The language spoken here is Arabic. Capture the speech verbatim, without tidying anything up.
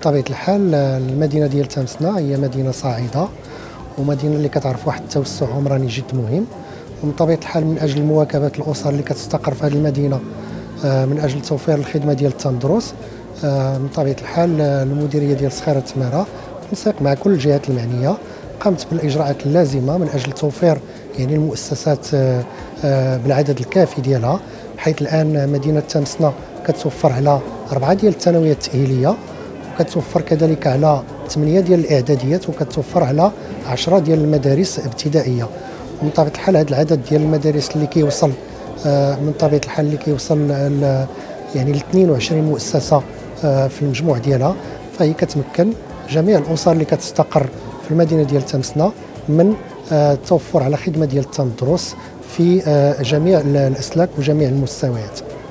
بطبيعة الحال المدينة ديال تمسنا هي مدينة صاعدة ومدينة اللي كتعرف واحد التوسع عمراني جد مهم، ومن طبيعة الحال من أجل مواكبة الأسر اللي كتستقر في هذه المدينة من أجل توفير الخدمة ديال التندرس، من طبيعة الحال المديرية ديال صخيرة تمارة تنسيق مع كل الجهات المعنية قامت بالإجراءات اللازمة من أجل توفير يعني المؤسسات بالعدد الكافي ديالها، حيث الآن مدينة تمسنا كتوفر على أربعة ديال الثانويات التأهيلية، وكتوفر كذلك على ثمانية ديال الإعداديات، وكتوفر على عشرة ديال المدارس ابتدائية. ومن طبيعة الحال هذا العدد ديال المدارس اللي كيوصل من طبيعة الحال اللي كيوصل يعني ل اثنين وعشرين مؤسسة في المجموع ديالها، فهي كتمكن جميع الأسر اللي كتستقر في المدينة ديال تمسنا من التوفر على خدمة ديال التندرس في جميع الأسلاك وجميع المستويات.